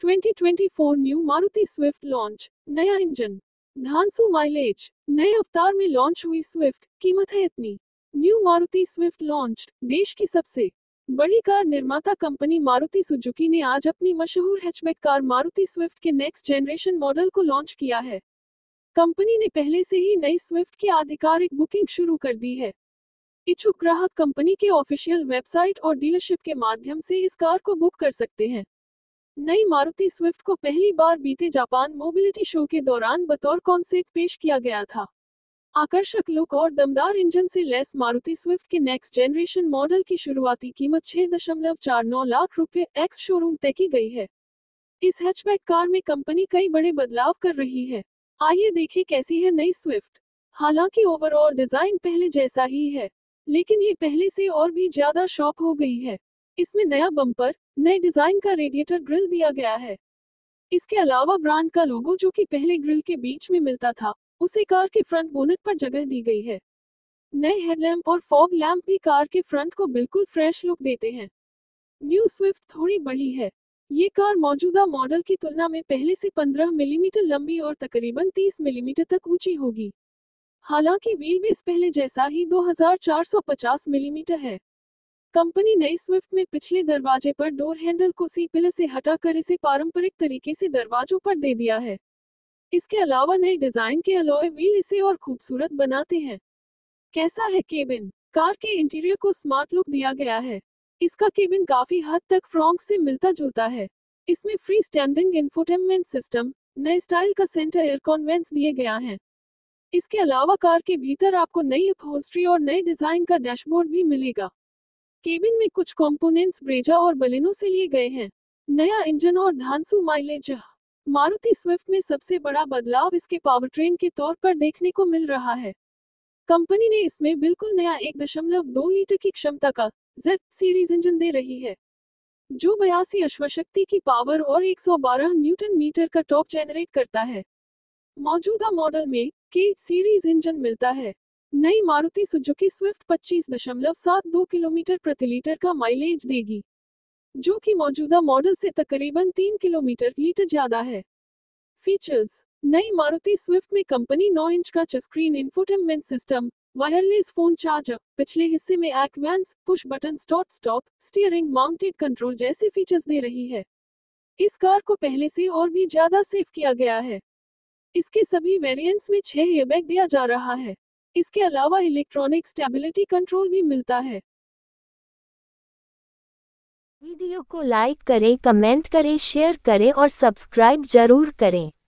2024 new Maruti Swift launch. नया engine, धांसू mileage, नए अवतार में लॉन्च हुई स्विफ्ट, कीमत है इतनी। New Maruti Swift launch. देश की सबसे बड़ी कार निर्माता कंपनी मारुति सुजुकी ने आज अपनी मशहूर हैचबैक कार मारुति स्विफ्ट के नेक्स्ट जनरेशन मॉडल को लॉन्च किया है। कंपनी ने पहले से ही नई स्विफ्ट की आधिकारिक बुकिंग शुरू कर दी है। इच्छुक ग्राहक कंपनी के ऑफिशियल वेबसाइट और डीलरशिप के माध्यम से इस कार को बुक कर सकते हैं। नई मारुति स्विफ्ट को पहली बार बीते जापान मोबिलिटी शो के दौरान बतौर कॉन्सेप्ट पेश किया गया था। आकर्षक लुक और दमदार इंजन से लैस मारुति स्विफ्ट के नेक्स्ट जनरेशन मॉडल की शुरुआती कीमत 6.49 लाख रुपए एक्स शोरूम तय की गई है। इस हैचबैक कार में कंपनी कई बड़े बदलाव कर रही है। आइए देखें कैसी है नई स्विफ्ट। हालांकि ओवरऑल डिजाइन पहले जैसा ही है, लेकिन ये पहले से और भी ज्यादा शॉर्प हो गई है। इसमें नया बम्पर, नए डिजाइन का रेडिएटर ग्रिल दिया गया है। इसके अलावा ब्रांड का लोगो जो कि पहले ग्रिल के बीच में मिलता था, उसे कार के फ्रंट बोनेट पर जगह दी गई है। नए हेडलैम्प और फॉग लैम्प भी कार के फ्रंट को बिल्कुल फ्रेश लुक देते हैं। न्यू स्विफ्ट थोड़ी बड़ी है। ये कार मौजूदा मॉडल की तुलना में पहले से 15 मिलीमीटर लंबी और तकरीबन 30 मिलीमीटर तक ऊंची होगी। हालांकि व्हील बेस पहले जैसा ही 2450 मिलीमीटर है। कंपनी नई स्विफ्ट में पिछले दरवाजे पर डोर हैंडल को सी पिलर से हटाकर इसे पारंपरिक तरीके से दरवाजों पर दे दिया है। इसके अलावा नए डिजाइन के अलॉय व्हील इसे और खूबसूरत बनाते हैं। कैसा है केबिन? कार के इंटीरियर को स्मार्ट लुक दिया गया है। इसका केबिन काफी हद तक फ्रॉन्क से मिलता जुलता है। इसमें फ्री स्टैंडिंग इंफोटेनमेंट सिस्टम, नए स्टाइल का सेंटर एयर कॉन्वेंट्स दिए गया है। इसके अलावा कार के भीतर आपको नई अपहोल्स्ट्री और नए डिजाइन का डैशबोर्ड भी मिलेगा। केबिन में कुछ कंपोनेंट्स ब्रेजा और बलेनो से लिए गए हैं। नया इंजन और धांसू माइलेज। मारुति स्विफ्ट में सबसे बड़ा बदलाव इसके पावरट्रेन के तौर पर देखने को मिल रहा है। कंपनी ने इसमें बिल्कुल नया 1.2 लीटर की क्षमता का Z सीरीज इंजन दे रही है, जो 82 अश्वशक्ति की पावर और 112 न्यूटन मीटर का टॉर्क जनरेट करता है। मौजूदा मॉडल में K सीरीज इंजन मिलता है। नई मारुति सुजुकी स्विफ्ट 25.72 किलोमीटर प्रति लीटर का माइलेज देगी, जो कि मौजूदा मॉडल से तकरीबन 3 किलोमीटर लीटर ज्यादा है। फीचर्स। नई मारुति स्विफ्ट में कंपनी 9 इंच का touch screen infotainment system, wireless phone charger, पिछले हिस्से में एक्वेंस, push button start stop, steering mounted control जैसे फीचर्स दे रही है। इस कार को पहले से और भी ज्यादा सेफ किया गया है। इसके सभी वेरिएंट्स में 6 एयरबैग दिया जा रहा है। इसके अलावा इलेक्ट्रॉनिक स्टेबिलिटी कंट्रोल भी मिलता है। वीडियो को लाइक करें, कमेंट करें, शेयर करें और सब्सक्राइब जरूर करें।